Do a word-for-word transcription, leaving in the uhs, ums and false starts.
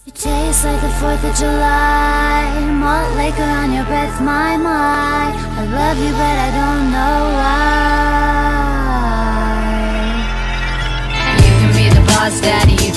You taste like the fourth of July, malt liquor on your breath, my, my. I love you but I don't know why. You can be the boss daddy, you